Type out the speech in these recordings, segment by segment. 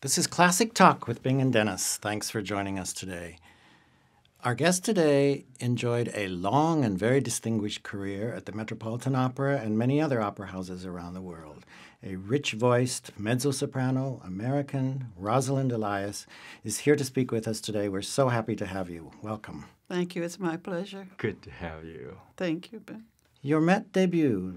This is Classic Talk with Bing and Dennis. Thanks for joining us today. Our guest today enjoyed a long and very distinguished career at the Metropolitan Opera and many other opera houses around the world. A rich-voiced mezzo-soprano American, Rosalind Elias, is here to speak with us today. We're so happy to have you. Welcome. Thank you. It's my pleasure. Good to have you. Thank you, Ben. Your Met debut,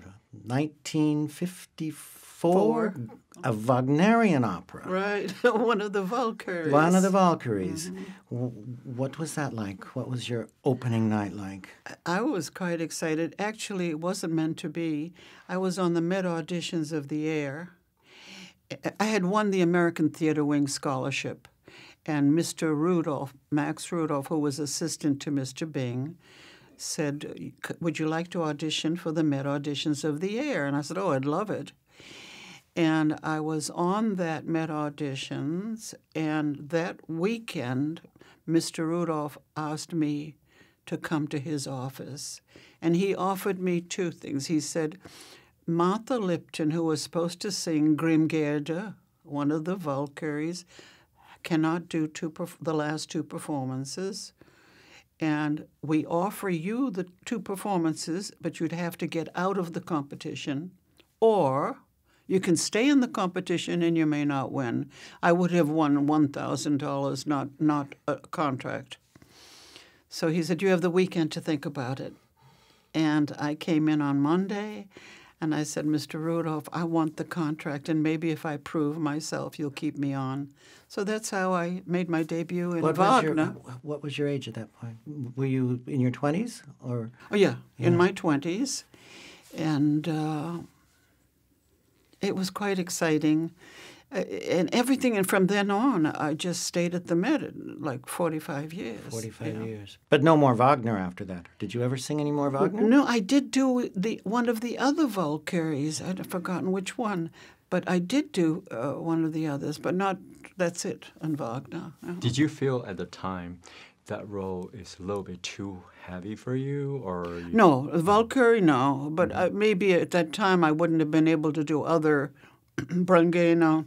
1954, a Wagnerian opera. Right. One of the Valkyries. One of the Valkyries. What was that like? What was your opening night like? I was quite excited. Actually, it wasn't meant to be. I was on the Met auditions of the Air. I had won the American Theater Wing Scholarship. And Mr. Rudolph, Max Rudolph, who was assistant to Mr. Bing, said, would you like to audition for the Met auditions of the Air? And I said, oh, I'd love it. And I was on that Met auditions, and that weekend, Mr. Rudolph asked me to come to his office. And he offered me two things. He said, Martha Lipton, who was supposed to sing Grimgerde, one of the Valkyries, cannot do the last two performances. And we offer you the two performances, but you'd have to get out of the competition, or you can stay in the competition and you may not win. I would have won $1,000, not a contract. So he said, you have the weekend to think about it. And I came in on Monday, and I said, Mr. Rudolph, I want the contract, and maybe if I prove myself, you'll keep me on. So that's how I made my debut in Wagner. What was your age at that point? Were you in your 20s? Or? Oh, yeah, in my 20s. And it was quite exciting. And everything, and from then on, I just stayed at the Met like 45 years. 45 years. But no more Wagner after that. Did you ever sing any more Wagner? No, I did do one of the other Valkyries. I'd forgotten which one. But I did do one of the others, but not, that's it, in Wagner. Did you feel at the time that role is a little bit too heavy for you? Or No, Valkyrie, no. But maybe at that time I wouldn't have been able to do other Brangena,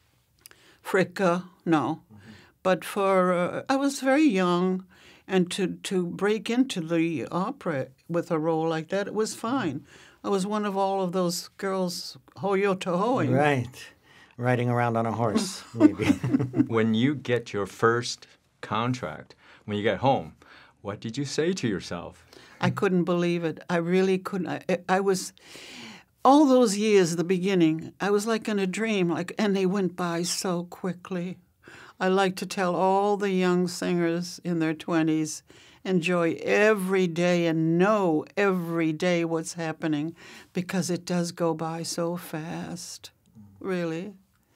Fricka, no. But for, I was very young, and to break into the opera with a role like that, it was fine. I was one of all of those girls hoyo-to-hoing. Right. Riding around on a horse, maybe. When you get your first contract, when you get home, what did you say to yourself? I couldn't believe it. I really couldn't. I was, all those years at the beginning, I was like in a dream, and they went by so quickly. I like to tell all the young singers in their 20s, enjoy every day and know every day what's happening, because it does go by so fast, really.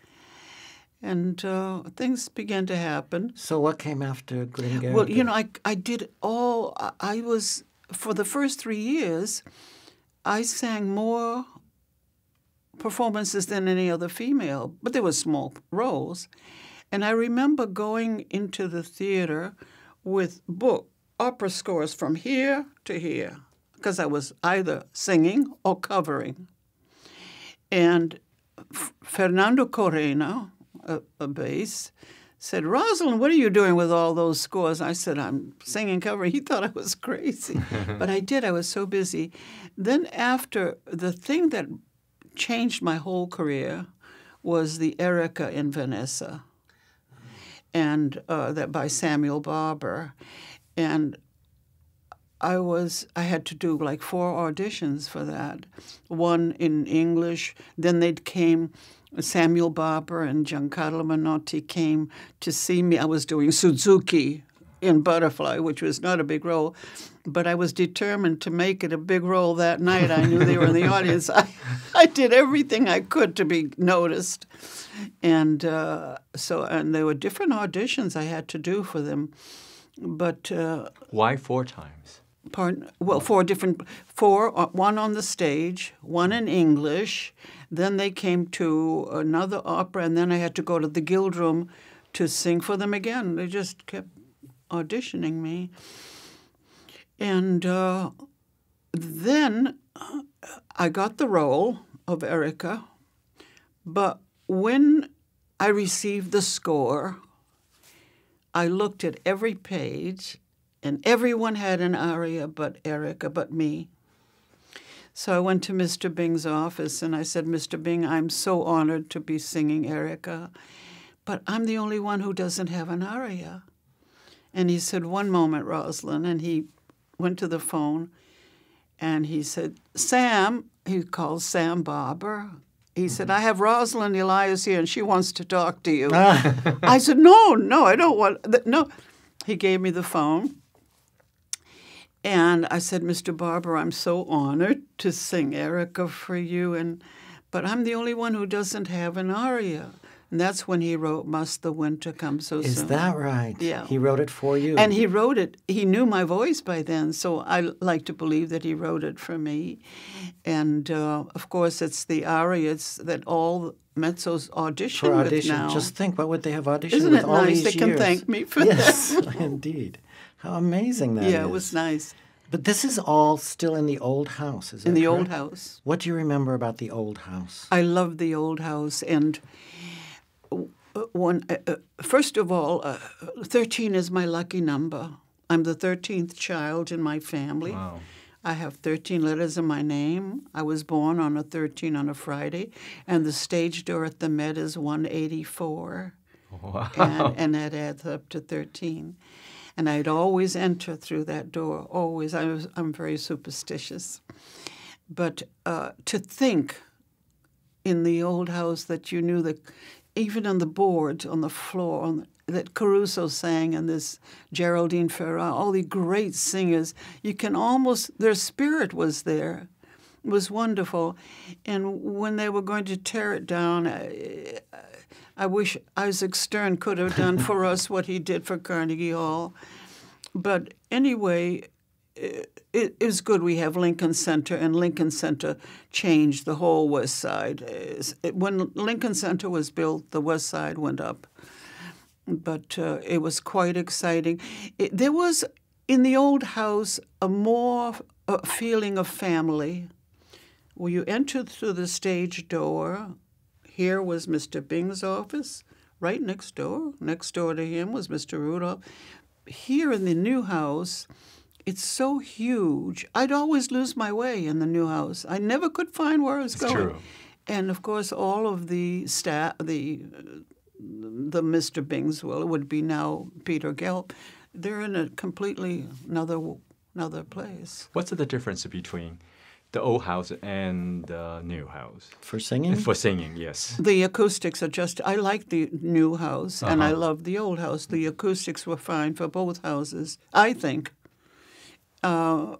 And things began to happen. So what came after Grimgerde? Well, you know, I did all, I was, for the first 3 years, I sang more performances than any other female, but there were small roles. And I remember going into the theater with opera scores from here to here, because I was either singing or covering. And Fernando Corena, a bass, said, Rosalind, what are you doing with all those scores? I said, I'm singing covering. He thought I was crazy. But I did. I was so busy. Then after, the thing that changed my whole career was the Erika in Vanessa, and that by Samuel Barber. And I had to do like 4 auditions for that. One in English, then Samuel Barber and Giancarlo Menotti came to see me. I was doing Suzuki in Butterfly, which was not a big role, but I was determined to make it a big role that night. I knew they were in the audience. I did everything I could to be noticed. And and there were different auditions I had to do for them. But why 4 times? Pardon? Well, 4, one on the stage, one in English. Then they came to another opera, and then I had to go to the Guild Room to sing for them again. They just kept auditioning me. And then I got the role of Erika, but when I received the score. I looked at every page, and everyone had an aria but Erica, but me. So I went to Mr. Bing's office, and I said, Mr. Bing, I'm so honored to be singing Erica, but I'm the only one who doesn't have an aria. And he said, one moment, Rosalind. And he went to the phone, and he said, Sam, he called Sam Barber. He said, I have Rosalind Elias here, and she wants to talk to you. I said, no, I don't want, no. He gave me the phone. And I said, Mr. Barber, I'm so honored to sing Erica for you, but I'm the only one who doesn't have an aria. And that's when he wrote Must the Winter Come So Soon. Is that right? Yeah. He wrote it for you. And he wrote it, he knew my voice by then, so I like to believe that he wrote it for me. And, of course, it's the arias that all mezzos audition for with audition. now. Just think, what would they have auditioned Isn't with it all nice? these They years? can thank me for yes, that. indeed. How amazing that is. Yeah, it was nice. But this is all still in the old house, is that In the correct? old house. What do you remember about the old house? I love the old house, and first of all, 13 is my lucky number. I'm the 13th child in my family. Wow. I have 13 letters in my name. I was born on a 13 on a Friday, and the stage door at the Met is 184. Wow. And that adds up to 13. And I'd always enter through that door, always. I'm very superstitious. But to think in the old house that you knew that even on the boards, on the floor, that Caruso sang and this Geraldine Ferrara, all the great singers, you can almost, their spirit was there. It was wonderful. And when they were going to tear it down, I wish Isaac Stern could have done for us what he did for Carnegie Hall. But anyway, it was good we have Lincoln Center, and Lincoln Center changed the whole West Side. When Lincoln Center was built, the West Side went up. But it was quite exciting. There was, in the old house, a feeling of family. Well, you entered through the stage door. Here was Mr. Bing's office, right next door. Next door to him was Mr. Rudolph. Here in the new house, it's so huge. I'd always lose my way in the new house. I never could find where I was going. True. And, of course, all of the staff, the Mr. Bings, well, it would be now Peter Gelb, they're in a completely another place. What's the difference between the old house and the new house? For singing? For singing, yes. The acoustics are just, I like the new house, and I love the old house. The acoustics were fine for both houses, I think. And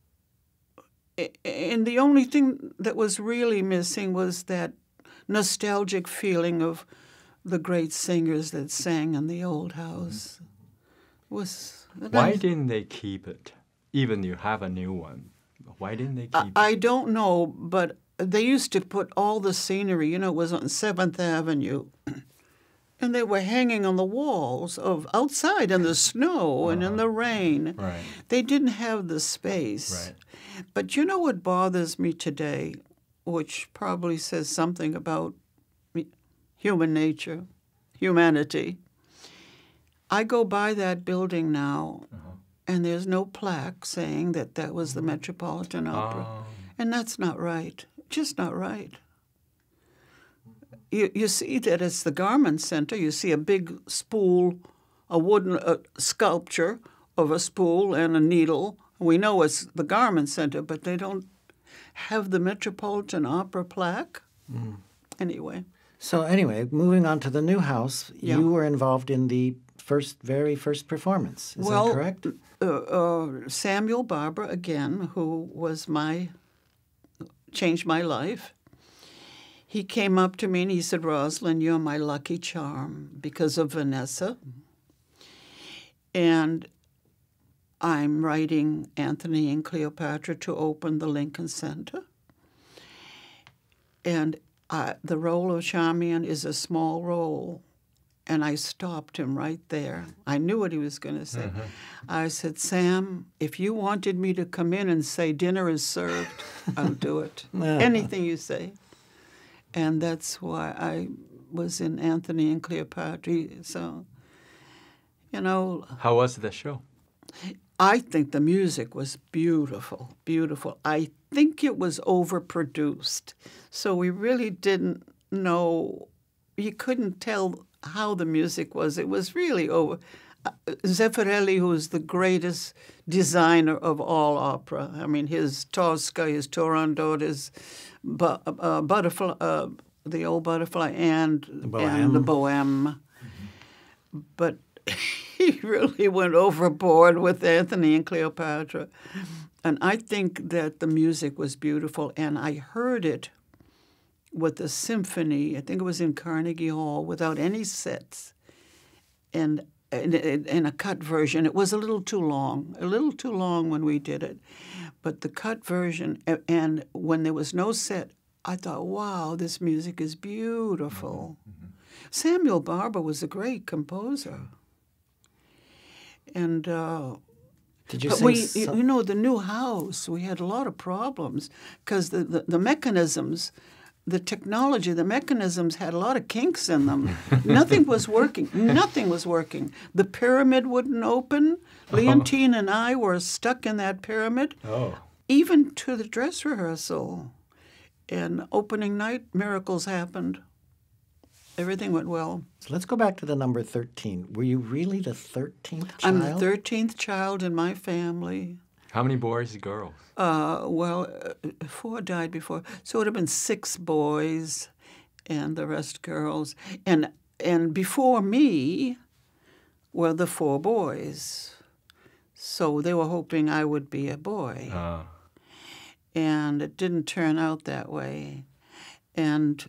the only thing that was really missing was that nostalgic feeling of the great singers that sang in the old house. Why didn't they keep it, even you have a new one? Why didn't they keep it? I don't know, but they used to put all the scenery, it was on 7th Avenue, and they were hanging on the walls of outside in the snow and in the rain. Right. They didn't have the space. Right. But you know what bothers me today, which probably says something about human nature, humanity? I go by that building now, and there's no plaque saying that was the Metropolitan Opera. And that's not right. Just not right. You see that it's the Garment Center. You see a big spool, a wooden sculpture of a spool and a needle. We know it's the Garment Center, but they don't have the Metropolitan Opera plaque. Anyway. So anyway, moving on to the new house, you were involved in the very first performance. Is that correct? Samuel Barber, again, who was changed my life. He came up to me and he said, Rosalind, you're my lucky charm because of Vanessa. And I'm writing Anthony and Cleopatra to open the Lincoln Center. And the role of Charmian is a small role. And I stopped him right there. I knew what he was going to say. I said, Sam, if you wanted me to come in and say dinner is served, I'll do it. Anything you say. And that's why was in Anthony and Cleopatra. So, you know, How was the show? I think the music was beautiful, beautiful. I think it was overproduced. So we really didn't know, you couldn't tell how the music was. It was really over. Zeffirelli, who is the greatest designer of all opera. I mean, his Tosca, his Turandot, his Butterfly, the old Butterfly, and the Bohème. But he really went overboard with Anthony and Cleopatra. And I think that the music was beautiful, and I heard it with the symphony. I think it was in Carnegie Hall, without any sets, and in a cut version. It was a little too long when we did it. But the cut version, and when there was no set, I thought, wow, this music is beautiful. Mm-hmm. Samuel Barber was a great composer. And did you you know, the new house, we had a lot of problems because the mechanisms, the technology, the mechanisms had a lot of kinks in them. Nothing was working. Nothing was working. The pyramid wouldn't open. Leontine and I were stuck in that pyramid, even to the dress rehearsal. And opening night, miracles happened. Everything went well. So let's go back to the number 13. Were you really the 13th child? I'm the 13th child in my family. How many boys and girls? 4 died before. So it would have been 6 boys and the rest girls. And before me were the 4 boys. So they were hoping I would be a boy. And it didn't turn out that way. And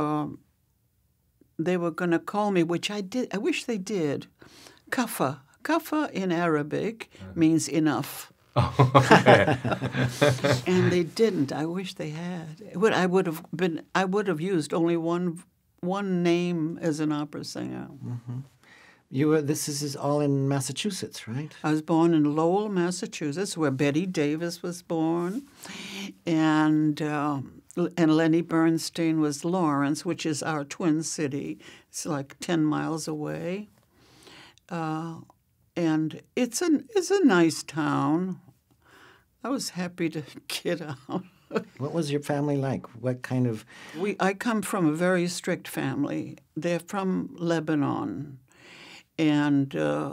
they were going to call me, which I did. I wish they did. Kafa. Kafa in Arabic means enough. And they didn't. I wish they had. I would have used only one name as an opera singer. Mm-hmm. This is all in Massachusetts, right? I was born in Lowell, Massachusetts, where Betty Davis was born, and Lenny Bernstein was Lawrence, which is our twin city. It's like 10 miles away, and it's a nice town. I was happy to get out. What was your family like? What kind of... I come from a very strict family. They're from Lebanon, and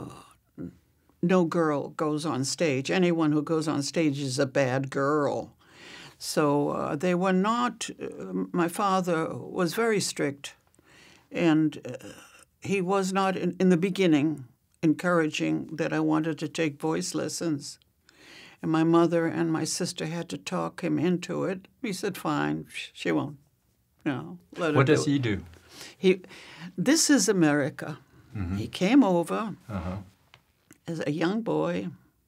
no girl goes on stage. Anyone who goes on stage is a bad girl. So they were not... my father was very strict, and he was not, in the beginning, encouraging that I wanted to take voice lessons. And my mother and my sister had to talk him into it. He said, fine, she won't. No, let her What do does he do? This is America. Mm-hmm. He came over as a young boy,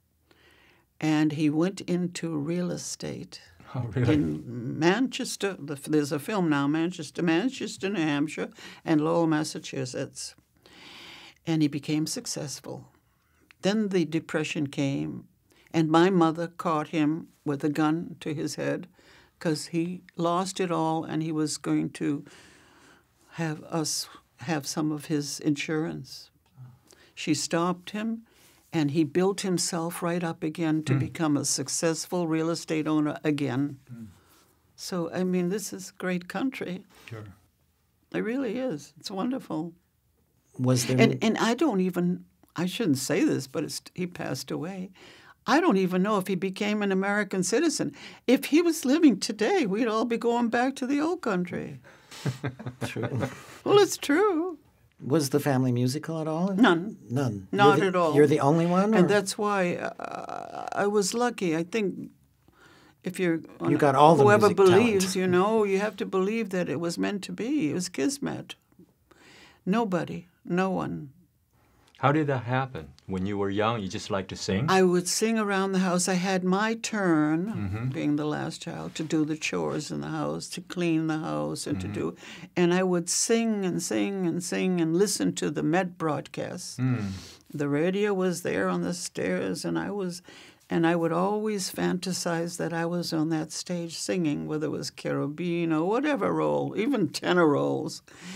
and he went into real estate. Oh, really? In Manchester. There's a film now, Manchester, New Hampshire, and Lowell, Massachusetts. And he became successful. Then the Depression came, and my mother caught him with a gun to his head because he lost it all, and he was going to have us have some of his insurance. She stopped him, and he built himself right up again to become a successful real estate owner again. So, I mean, this is a great country. Sure. It really is. It's wonderful. Was there... And I don't even, I shouldn't say this, but he passed away. I don't even know if he became an American citizen. If he was living today, we'd all be going back to the old country. True. Well, it's true. Was the family musical at all? None. None? Not at all. You're the only one? Or? And that's why I was lucky. I think if you're... You got all the whoever music believes, talent. you know, you have to believe that it was meant to be. It was kismet. Nobody, no one. How did that happen? When you were young, you just liked to sing? I would sing around the house. I had my turn, being the last child, to do the chores in the house, to clean the house, and to do... And I would sing and sing and sing and listen to the Met broadcasts. The radio was there on the stairs, and I would always fantasize that I was on that stage singing, whether it was cherubino, whatever role, even tenor roles.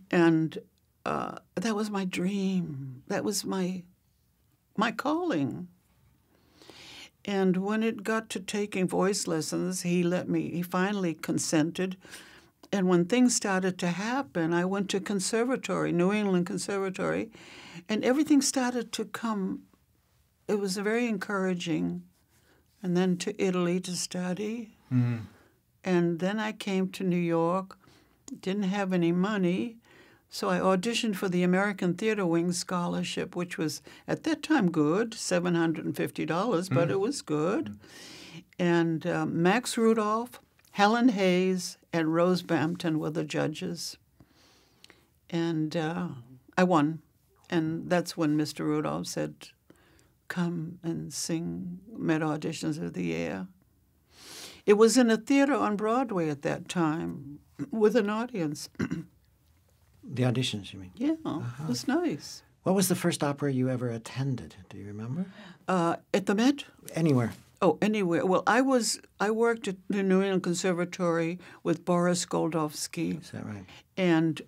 And that was my dream. That was my calling. And when it got to taking voice lessons, he finally consented. And when things started to happen, I went to conservatory, New England Conservatory, and everything started to come. It was very encouraging. And then to Italy to study. Mm-hmm. And then I came to New York, didn't have any money, so I auditioned for the American Theater Wing Scholarship, which was, at that time, good, $750, but it was good. And Max Rudolph, Helen Hayes, and Rose Bampton were the judges. And I won. And that's when Mr. Rudolph said, come and sing Met Auditions of the Year. It was in a theater on Broadway at that time with an audience. The auditions, you mean? Yeah, It was nice. What was the first opera you ever attended? Do you remember? At the Met? Anywhere. Oh, anywhere. Well, I worked at the New England Conservatory with Boris Goldovsky. Is that right? And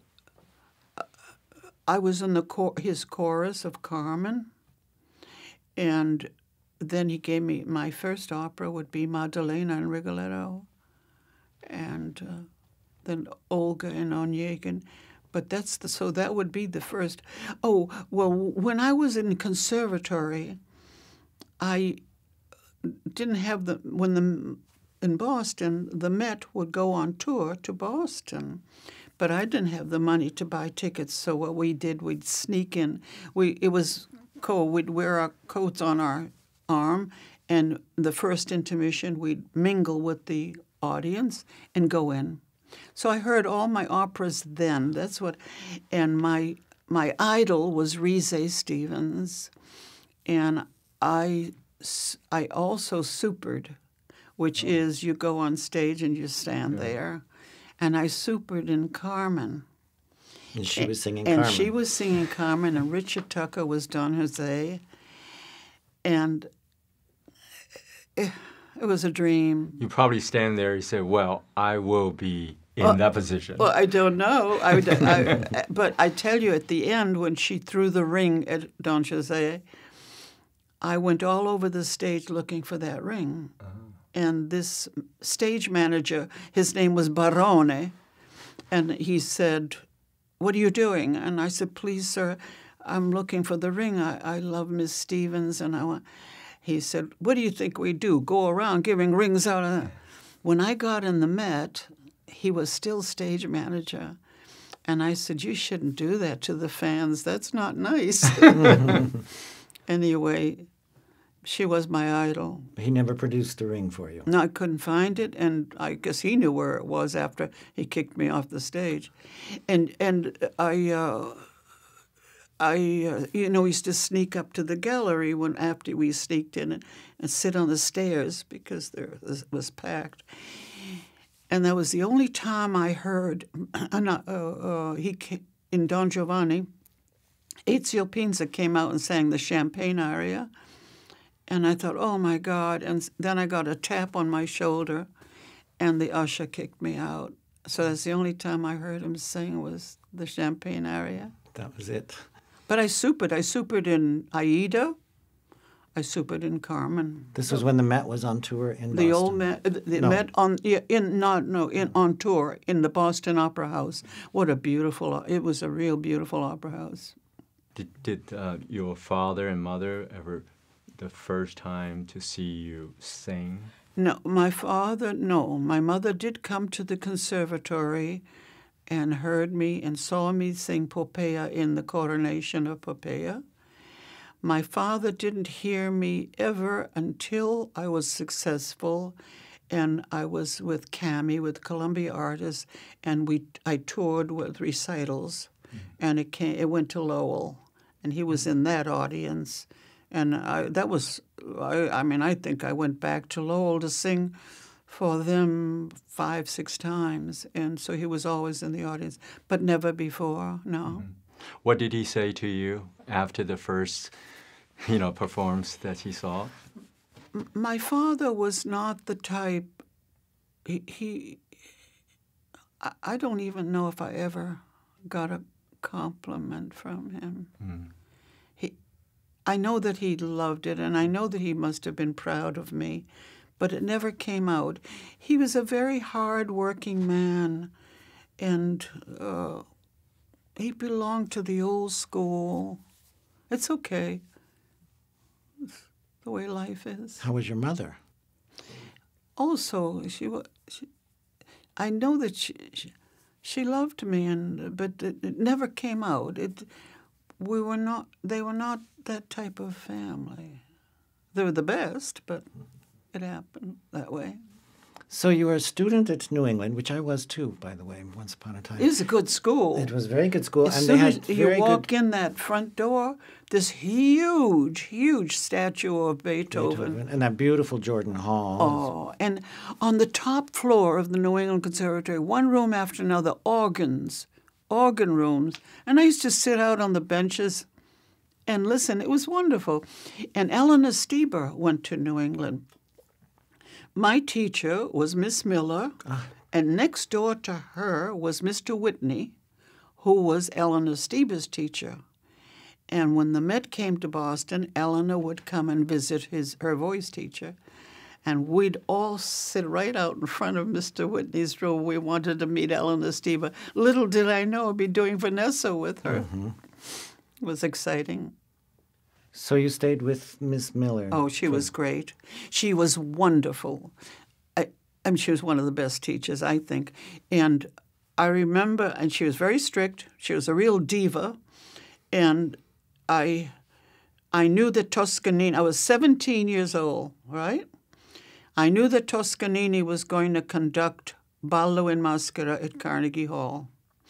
I was in his chorus of Carmen. And then he gave me, my first opera would be Maddalena and Rigoletto. And then Olga and Onegin. But so that would be the first. Oh, well, when I was in conservatory, I didn't have in Boston, the Met would go on tour to Boston. But I didn't have the money to buy tickets, so what we did, we'd sneak in. It was cold. We'd wear our coats on our arm, and the first intermission, we'd mingle with the audience and go in. So I heard all my operas then. That's what, and my idol was Rhys Stevens, and I also supered, which is you go on stage and you stand there, and I supered in Carmen. And she was singing Carmen. And she was singing Carmen, and Richard Tucker was Don Jose, and it was a dream. You probably stand there and say, well, I will be in that position. Well, I don't know. But I tell you, at the end, when she threw the ring at Don Jose, I went all over the stage looking for that ring. Uh-huh. And this stage manager, his name was Barone, and he said, what are you doing? And I said, please, sir, I'm looking for the ring. I love Miss Stevens, and I want... He said, what do you think we do? Go around giving rings out? When I got in the Met, he was still stage manager. And I said, you shouldn't do that to the fans. That's not nice. Anyway, she was my idol. He never produced the ring for you. No, I couldn't find it, and I guess he knew where it was after he kicked me off the stage. And I used to sneak up to the gallery after we sneaked in and sit on the stairs because it was packed. And that was the only time I heard in Don Giovanni, Ezio Pinza came out and sang the Champagne aria. And I thought, oh, my God. And then I got a tap on my shoulder, and the usher kicked me out. So that's the only time I heard him sing was the Champagne aria. That was it. But I supered. I supered in Aida. I supered in Carmen. This was when the Met was on tour in Boston. The old Met, Met on tour in the Boston Opera House. What a beautiful! It was a real beautiful opera house. Did your father and mother ever, the first time to see you sing? No, my father. No, my mother did come to the conservatory and heard me and saw me sing Popea in the coronation of Popea. My father didn't hear me ever until I was successful, and I was with Cami, with Columbia Artists, and I toured with recitals, and it went to Lowell, and he was in that audience, and I think I went back to Lowell to sing for them 5-6 times, and so he was always in the audience, but never before, no. Mm-hmm. What did he say to you after the first, performance that he saw? My father was not the type. I don't even know if I ever got a compliment from him. I know that he loved it, and I know that he must have been proud of me, but it never came out. He was a very hard-working man, and he belonged to the old school. It's okay. It's the way life is. How was your mother? Also, I know that she loved me, but it never came out. They were not that type of family. They were the best, but it happened that way. So you were a student at New England, which I was too, by the way, once upon a time. It was a good school. It was a very good school, As and soon they as had you very walk good in that front door, this huge statue of Beethoven. and that beautiful Jordan Hall. Oh, and on the top floor of the New England Conservatory, one room after another, organ rooms. And I used to sit out on the benches and listen. It was wonderful. And Eleanor Stieber went to New England. My teacher was Miss Miller, and next door to her was Mr. Whitney, who was Eleanor Stieber's teacher. And when the Met came to Boston, Eleanor would come and visit her voice teacher. And we'd all sit right out in front of Mr. Whitney's room. We wanted to meet Eleanor Stieber. Little did I know I'd be doing Vanessa with her. Mm-hmm. It was exciting. So you stayed with Miss Miller? Oh, she was great. She was wonderful. I mean, she was one of the best teachers, I think. And I remember, and she was very strict. She was a real diva. And I knew that Toscanini, I was 17 years old, right? I knew that Toscanini was going to conduct Ballo in Maschera at Carnegie Hall.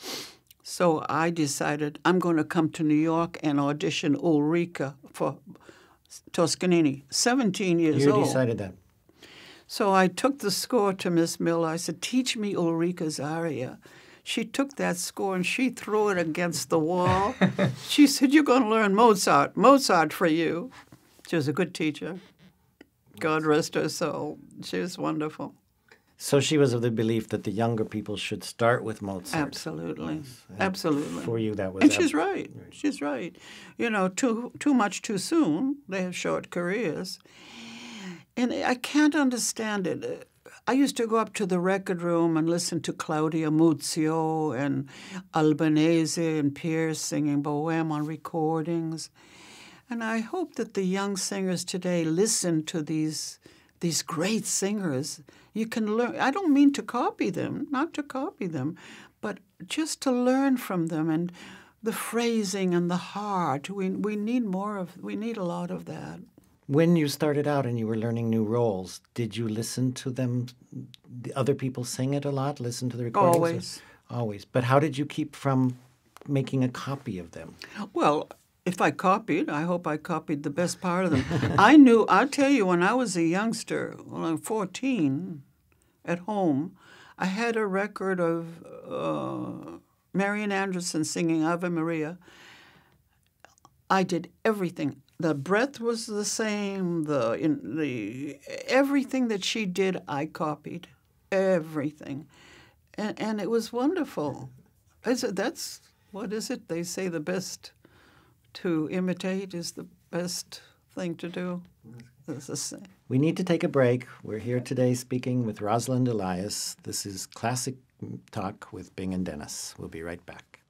So I decided I'm going to come to New York and audition Ulrika for Toscanini, 17 years old. You decided that? So I took the score to Miss Miller. I said, teach me Ulrika's aria. She took that score and she threw it against the wall. She said, you're going to learn Mozart. Mozart for you. She was a good teacher. God rest her soul. She was wonderful. So she was of the belief that the younger people should start with Mozart. Absolutely. Yes. Absolutely. For you, that was... And she's right. She's right. You know, too much too soon. They have short careers. And I can't understand it. I used to go up to the record room and listen to Claudia Muzio and Albanese and Pierce singing Bohème on recordings. And I hope that the young singers today listen to these great singers. You can learn. I don't mean to copy them, not to copy them, but just to learn from them and the phrasing and the heart. We need we need a lot of that. When you started out and you were learning new roles, did you listen to them, the other people sing it a lot, listen to the recordings? Always. Always. But how did you keep from making a copy of them? Well, if I copied, I hope I copied the best part of them. I'll tell you, when I was a youngster, when I was 14, at home, I had a record of Marian Anderson singing Ave Maria. I did everything. The breath was the same. Everything that she did, I copied. Everything. And it was wonderful. That's, what is it? They say the best to imitate is the best thing to do. We need to take a break. We're here today speaking with Rosalind Elias. This is Classic Talk with Bing and Dennis. We'll be right back.